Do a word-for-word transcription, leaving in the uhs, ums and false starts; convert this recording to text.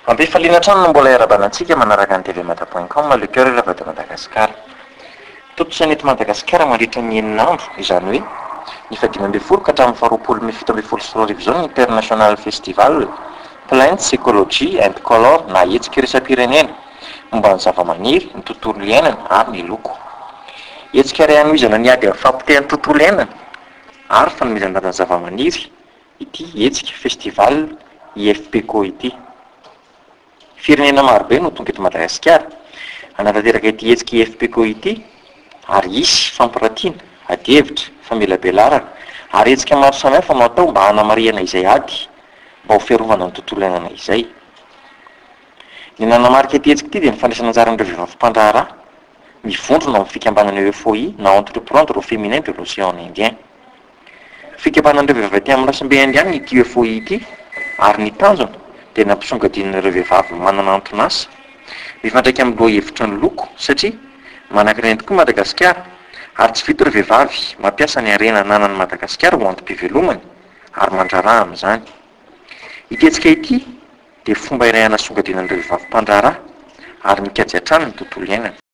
Ampifaliana trano no mbola iarabanantsika manaraka ny T V Mata point com le cœur de Madagasikara. Totosany eto Madagasikara mandritra ny enin'andro, izany hoe ny fadimy ambin'ny folo ka hatramin'ny faharoapolo ny fito ambin'ny folo sy roa arivo zao ny International Festival Plants Ecology and Color na hetsika iraisam-pirenena momba ny zava-maniry, ny tontolo iainana ary ny loko. Hetsika iray hanomezana ny ady amin'ny fampitehan'ny tontolo iainana ary fanomezana ny zava-maniry ity hetsika festival I F P C O ity. Firenena marobe no tonga eto Madagasikara hanatanteraka ity hetsika I F P C O ity ary isy fampiratiana, ady-hevitra, famelabelarana ary hetsika maro samihafa no atao mba hanamariana izay ady mba ho fiarovana ny tontolo iainana izay. Ny nanamarika ity hetsika ity dia ny fandraisana anjaran'ireo vehivavy mpandraharaha mivondrona amin'ny fikambanana E F O I na Entreprendre au Féminin de l'Océan Indien. Fikambanan'ireo vehivavy aty amin'ny rasimbe indiana ity E F O I ity ary ny tanjona dia nampisongadin'ireo vehivavy manana anton'asa mifandraika amin'ny loha hevitra ny loko satria manankareny tokoa Madagasikara ary tsy vita ireo vehivavy mampiasa ny harena ananan'ny Madagasikara ho antom-pivelomany ary mandraraha amin'izany. Ity hetsika ity dia fomba iray hanasongadinan'ireo vehivavy mpandraharaha ary mikajy hatrany ny tontolo iainana.